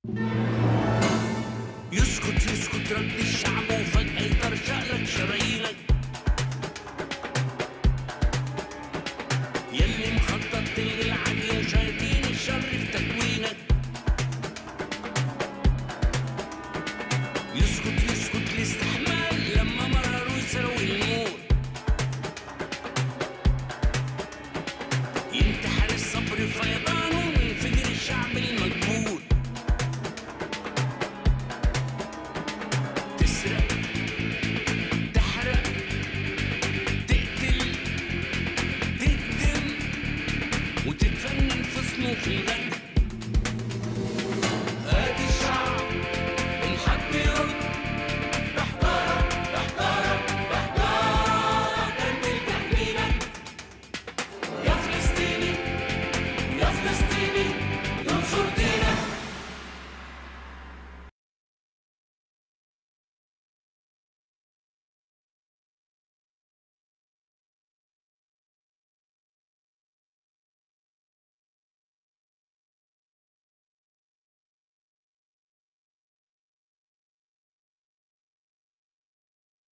يسكت يسكت رد الشعب وفجأة يطرشق لك شرايينك، يلي مخطط تلغي العدل وشايفين الشر في تكوينك. يسكت يسكت الاستحمال لما مرروا يسروا الموت، ينتحر الصبر فيضانه من فجر الشعب المجهول. تسرق تحرق تقتل تهدم وتتفنن في صنوف الغد.